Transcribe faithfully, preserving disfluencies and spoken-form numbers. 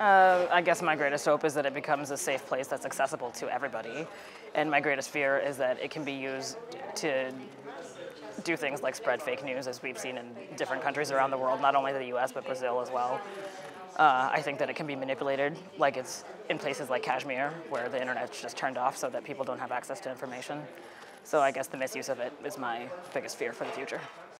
Uh, I guess my greatest hope is that it becomes a safe place that's accessible to everybody. And my greatest fear is that it can be used to do things like spread fake news, as we've seen in different countries around the world, not only the U S, but Brazil as well. Uh, I think that it can be manipulated, like it's in places like Kashmir, where the internet's just turned off so that people don't have access to information. So I guess the misuse of it is my biggest fear for the future.